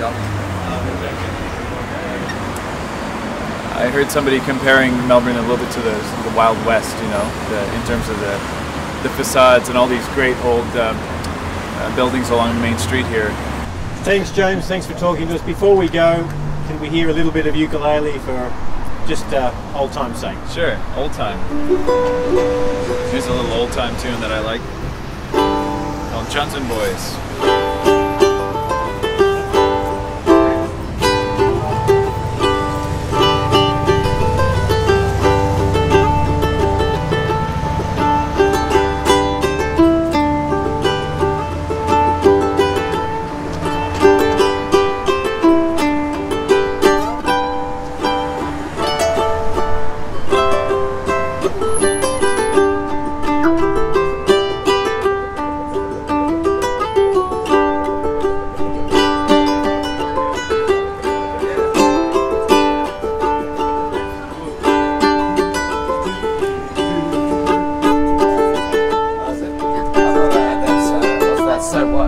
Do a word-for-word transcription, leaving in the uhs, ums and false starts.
I heard somebody comparing Melbourne a little bit to the, the Wild West, you know, the, in terms of the, the facades and all these great old um, uh, buildings along the main street here. Thanks, James. Thanks for talking to us. Before we go, can we hear a little bit of ukulele for just uh, old time's sake? Sure, old time. Here's a little old time tune that I like called Johnson Boys. So what?